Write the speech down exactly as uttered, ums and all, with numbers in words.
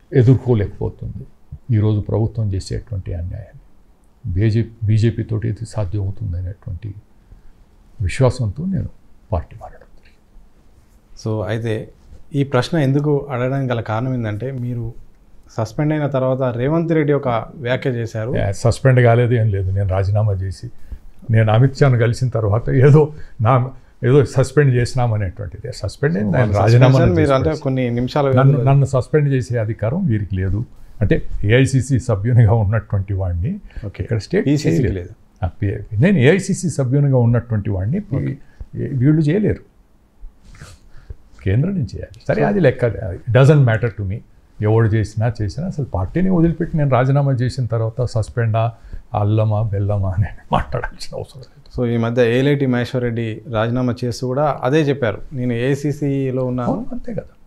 ఎదుర్కోలేకపోతుంది ఈరోజు ప్రభుత్వం చేసేటువంటి అన్యాయాన్ని. బీజేపీ బీజేపీతో ఇది సాధ్యమవుతుంది అనేటువంటి విశ్వాసంతో నేను పార్టీ మారడం జరిగింది. సో అయితే ఈ ప్రశ్న ఎందుకు అడగడానికి గల కారణం ఏంటంటే, మీరు సస్పెండ్ అయిన తర్వాత రేవంత్ రెడ్డి ఒక వ్యాఖ్య చేశారు. సస్పెండ్ కాలేదు, ఏం లేదు. నేను రాజీనామా చేసి నేను అమిత్ షాను కలిసిన తర్వాత ఏదో నా ఏదో సస్పెండ్ చేసినామనేటువంటిది. సస్పెండ్ అయింది, నేను రాజీనామా మీరు అంటే కొన్ని నిమిషాలు నన్ను నన్ను సస్పెండ్ చేసే అధికారం వీరికి లేదు. అంటే ఏఐసిసి సభ్యునిగా ఉన్నటువంటి వాడిని ఇక్కడ స్టేట్ లేదు. నేను ఏఐసిసి సభ్యునిగా ఉన్నటువంటి వాడిని వీళ్ళు చేయలేరు, కేంద్రం నుంచి చేయాలి. సరే, అది లెక్క. డజంట్ మ్యాటర్ టు మీ, ఎవడు చేసినా చేసినా అసలు పార్టీని వదిలిపెట్టి నేను రాజీనామా చేసిన తర్వాత సస్పెండా అల్లమా బెల్లమా అని మాట్లాడాల్సిన అవసరం లేదు. సో ఈ మధ్య ఏలేటి మహేశ్వర్ రెడ్డి రాజీనామా చేస్తూ కూడా అదే చెప్పారు, నేను ఏఐసిసిలో ఉన్నాను. అంతే కదా.